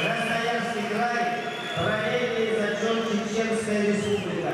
Красноярский край, параллельный зачет Чеченская республика.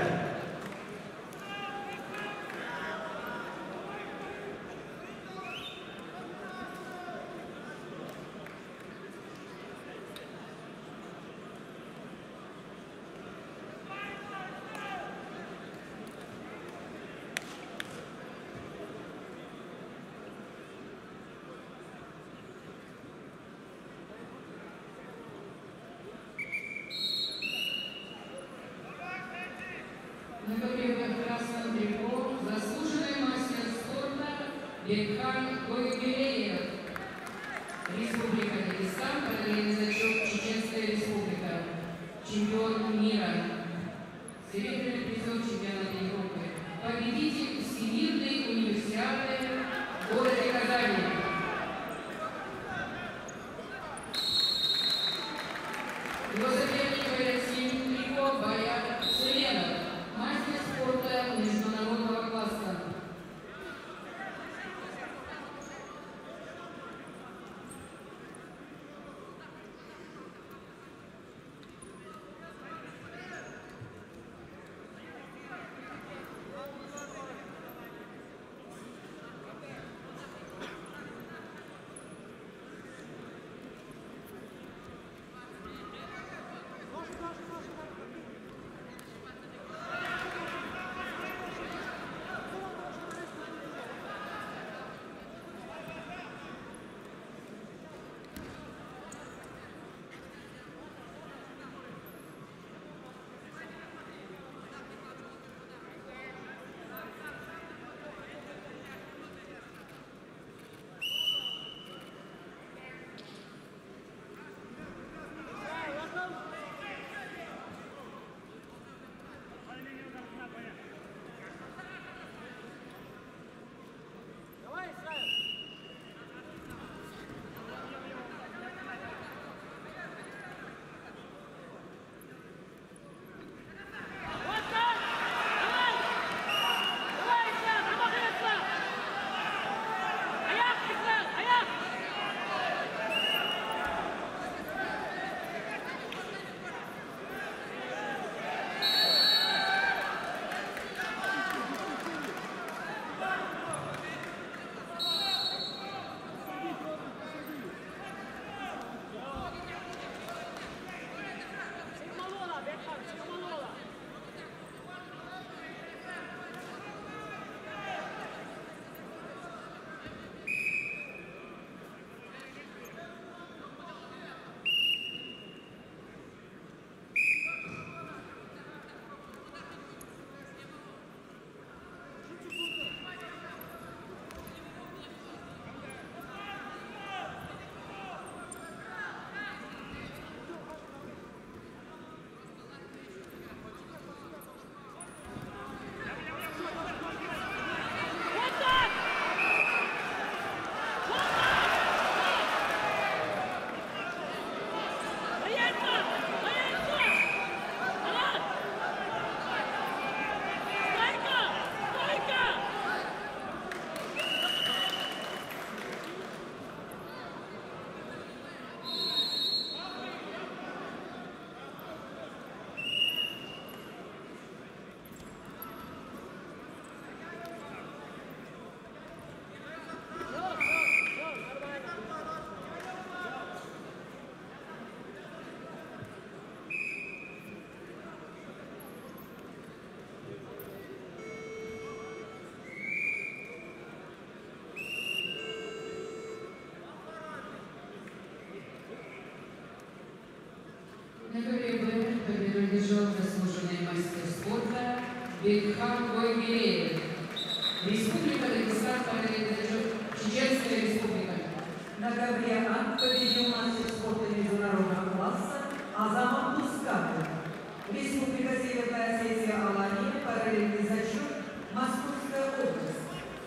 На ковре в красном трико заслуженный мастер спорта Бекхан Гойгелеев. Республика Дагестан, параллельный зачет Чеченская республика. Чемпион мира. Серебряный призер чемпионата Европы. Победитель Всемирной универсиады в городе Казани. Его соперник в синем трико Баят Суленов. Мастер спорта международного класса. На ковре Б победу одержал заслуженный мастер спорта Бекхан Гойгелеев. Республика Дагестан, параллельный зачет Чеченская республика. На ковре А победил мастер спорта международного класса Азамат Тускатов. Республика Северная Осетия Алания, параллельный зачет Московская область.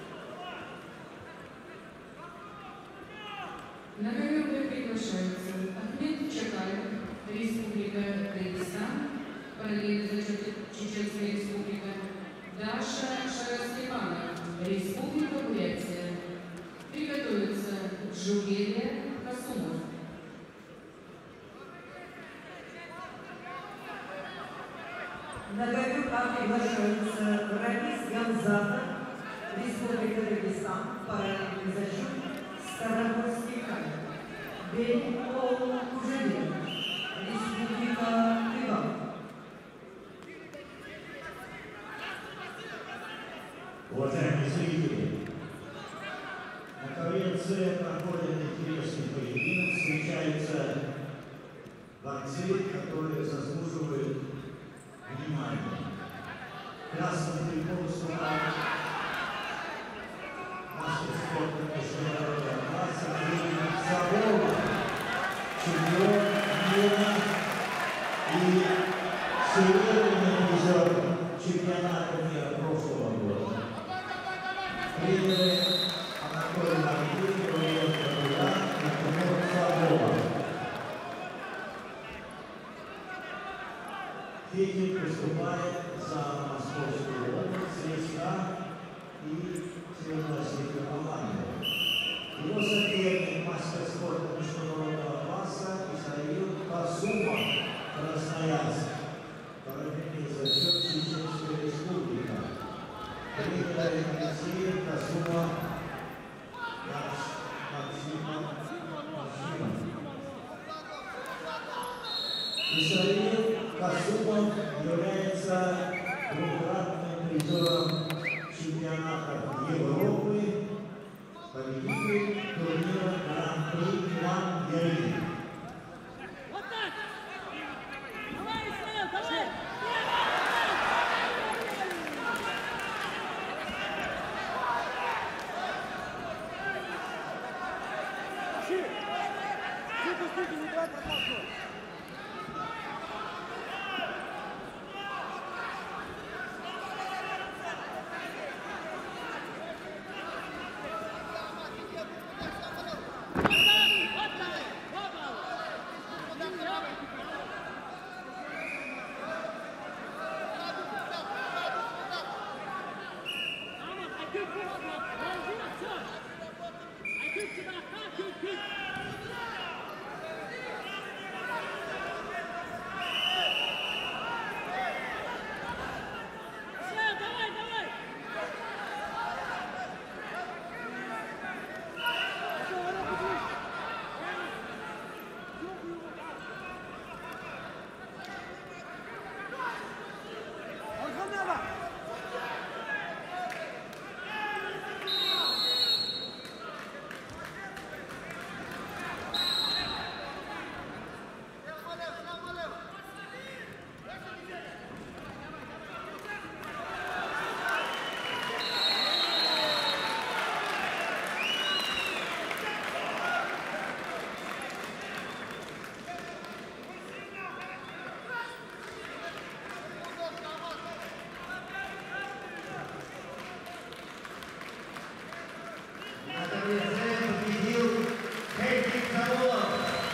На ковер Б приглашаются Ахмед Чакаев, Республика Дагестан, параллельный зачет Чеченская республика. Даша Шарастепанов, Республика Бурятия. Приготовится Джугелия Касумов. На ковер приглашаются Рамис Гамзатов, Республика Дагестан, параллельный зачет, Ставропольский край. Бельпол Кужелин, Республика Тыва. Уважаемые зрители, на ковре С проходит интересный поединок, встречаются борцы, которые заслуживают внимания. Красным триком выступает мастер спорта международного класса Ирина Савова, чемпион мира и серебряный призер чемпионата мира прошлого года. Тренеры Анатолий Маркин, Илья Кабула и Тимур Савова. Фитиль выступает за Московскую область, СССР и Северо-Российскую команду. Его соперник мастер спорта международного класса Исаил Касумов, Красноярск, параллельный зачет Чеченская республика. Тренер Алексей Касумов Максимов. Исаил Касумов является двукратным призером чемпионата Европы, победитель турнира Гран-при Иван Герин.